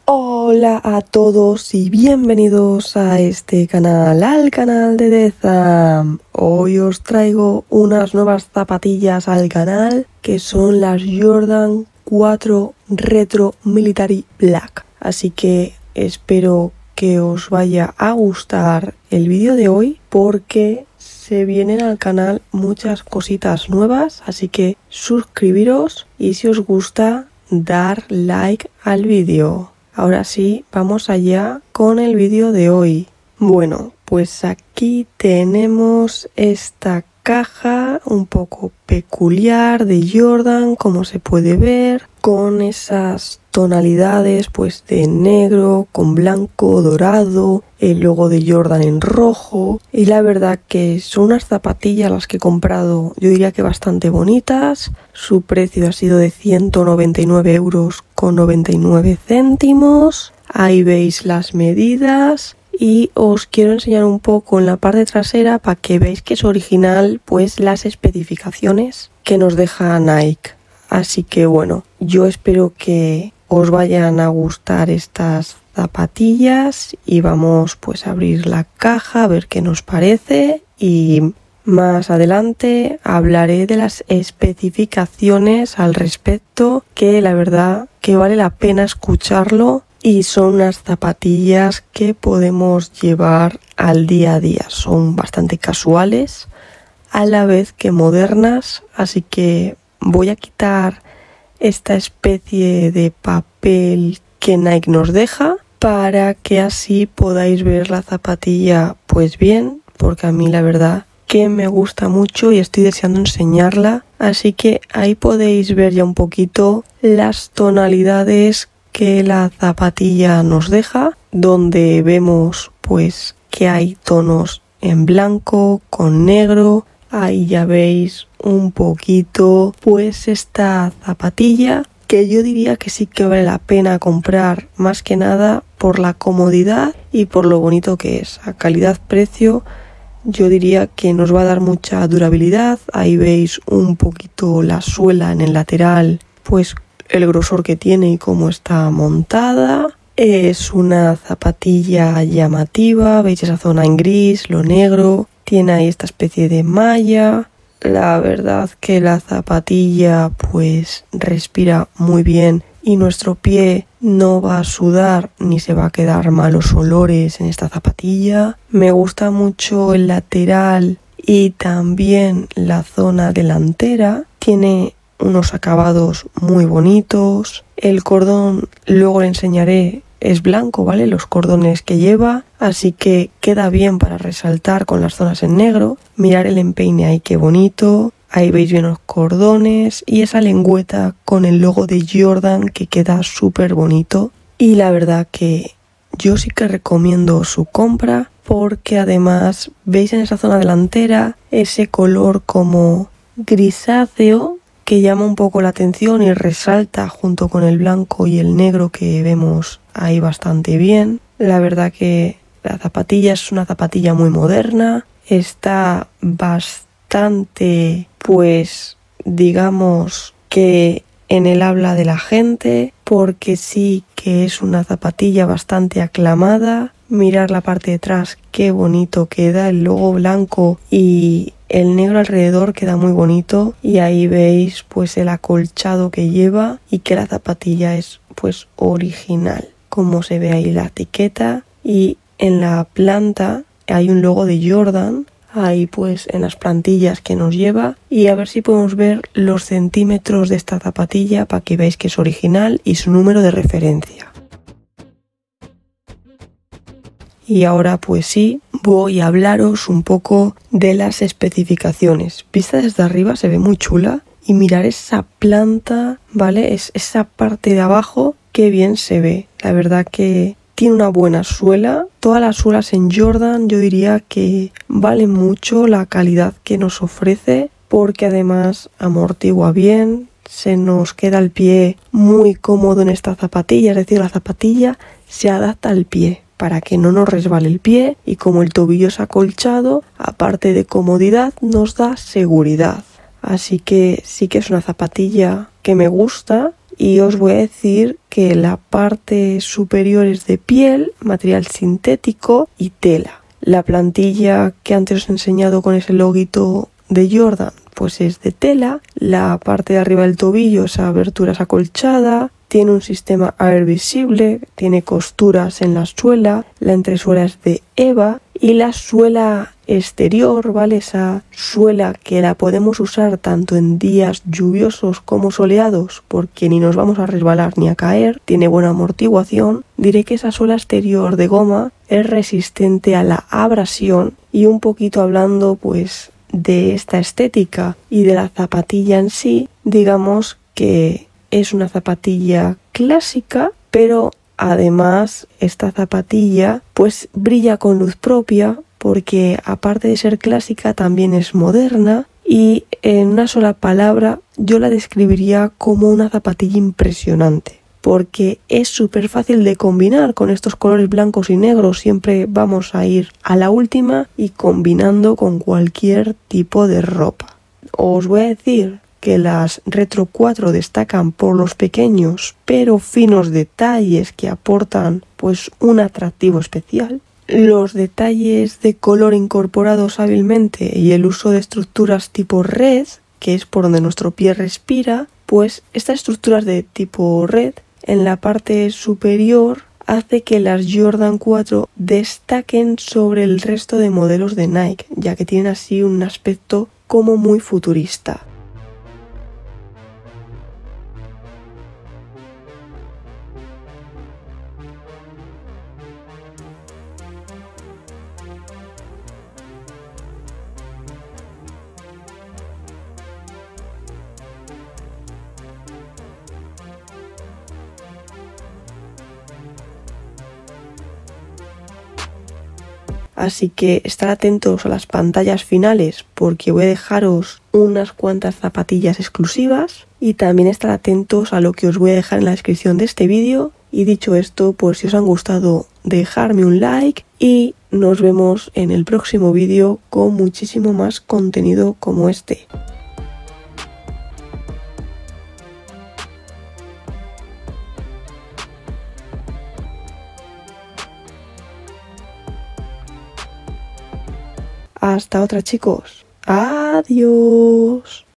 Hola a todos y bienvenidos a este canal, al canal de Dezam. Hoy os traigo unas nuevas zapatillas al canal que son las Jordan 4 Retro Military Black. Así que espero que os vaya a gustar el vídeo de hoy porque se vienen al canal muchas cositas nuevas, así que suscribiros y si os gusta dar like al vídeo. Ahora sí, vamos allá con el vídeo de hoy. Bueno, pues aquí tenemos esta caja un poco peculiar de Jordan, como se puede ver, con esas tonalidades pues de negro, con blanco, dorado, el logo de Jordan en rojo. Y la verdad que son unas zapatillas las que he comprado, yo diría que bastante bonitas. Su precio ha sido de 199,99 €. Ahí veis las medidas. Y os quiero enseñar un poco en la parte trasera para que veáis que es original pues las especificaciones que nos deja Nike. Así que bueno, yo espero que os vayan a gustar estas zapatillas y vamos pues a abrir la caja a ver qué nos parece y más adelante hablaré de las especificaciones al respecto, que la verdad que vale la pena escucharlo. Y son unas zapatillas que podemos llevar al día a día. Son bastante casuales, a la vez que modernas. Así que voy a quitar esta especie de papel que Nike nos deja para que así podáis ver la zapatilla pues bien, porque a mí la verdad que me gusta mucho y estoy deseando enseñarla. Así que ahí podéis ver ya un poquito las tonalidades que la zapatilla nos deja, donde vemos pues que hay tonos en blanco con negro. Ahí ya veis un poquito pues esta zapatilla que yo diría que sí que vale la pena comprar, más que nada por la comodidad y por lo bonito que es. A calidad-precio yo diría que nos va a dar mucha durabilidad. Ahí veis un poquito la suela en el lateral, pues el grosor que tiene y cómo está montada. Es una zapatilla llamativa, veis esa zona en gris, lo negro, tiene ahí esta especie de malla. La verdad que la zapatilla pues respira muy bien y nuestro pie no va a sudar ni se va a quedar malos olores en esta zapatilla. Me gusta mucho el lateral y también la zona delantera, tiene unos acabados muy bonitos. El cordón, luego le enseñaré, es blanco, ¿vale? Los cordones que lleva, así que queda bien para resaltar con las zonas en negro. Mirar el empeine ahí, qué bonito. Ahí veis bien los cordones y esa lengüeta con el logo de Jordan que queda súper bonito. Y la verdad que yo sí que recomiendo su compra porque además veis en esa zona delantera ese color como grisáceo que llama un poco la atención y resalta junto con el blanco y el negro que vemos ahí bastante bien. La verdad que la zapatilla es una zapatilla muy moderna, está bastante, pues digamos que en el habla de la gente, porque sí que es una zapatilla bastante aclamada. Mirar la parte de atrás, qué bonito queda, el logo blanco y el negro alrededor queda muy bonito. Y ahí veis pues el acolchado que lleva y que la zapatilla es pues original, como se ve ahí la etiqueta. Y en la planta hay un logo de Jordan, ahí pues en las plantillas que nos lleva. Y a ver si podemos ver los centímetros de esta zapatilla para que veáis que es original y su número de referencia. Y ahora pues sí, voy a hablaros un poco de las especificaciones. Vista desde arriba se ve muy chula y mirar esa planta, ¿vale? Es esa parte de abajo, qué bien se ve. La verdad que tiene una buena suela. Todas las suelas en Jordan yo diría que valen mucho la calidad que nos ofrece porque además amortigua bien. Se nos queda el pie muy cómodo en esta zapatilla, es decir, la zapatilla se adapta al pie para que no nos resbale el pie y como el tobillo es acolchado, aparte de comodidad, nos da seguridad. Así que sí que es una zapatilla que me gusta y os voy a decir que la parte superior es de piel, material sintético y tela. La plantilla que antes os he enseñado con ese loguito de Jordan pues es de tela, la parte de arriba del tobillo, esa abertura es acolchada, tiene un sistema air visible, tiene costuras en la suela, la entresuela es de EVA y la suela exterior, ¿vale? Esa suela que la podemos usar tanto en días lluviosos como soleados porque ni nos vamos a resbalar ni a caer, tiene buena amortiguación. Diré que esa suela exterior de goma es resistente a la abrasión y un poquito hablando pues de esta estética y de la zapatilla en sí, digamos que es una zapatilla clásica, pero además esta zapatilla pues brilla con luz propia porque aparte de ser clásica también es moderna y en una sola palabra yo la describiría como una zapatilla impresionante porque es súper fácil de combinar con estos colores blancos y negros, siempre vamos a ir a la última y combinando con cualquier tipo de ropa. Os voy a decir que las Retro 4 destacan por los pequeños pero finos detalles que aportan pues un atractivo especial. Los detalles de color incorporados hábilmente y el uso de estructuras tipo red, que es por donde nuestro pie respira, pues estas estructuras de tipo red en la parte superior hace que las Jordan 4 destaquen sobre el resto de modelos de Nike, ya que tienen así un aspecto como muy futurista. Así que estar atentos a las pantallas finales porque voy a dejaros unas cuantas zapatillas exclusivas y también estar atentos a lo que os voy a dejar en la descripción de este vídeo. Y dicho esto, pues si os han gustado, dejadme un like y nos vemos en el próximo vídeo con muchísimo más contenido como este. Hasta otra, chicos. Adiós.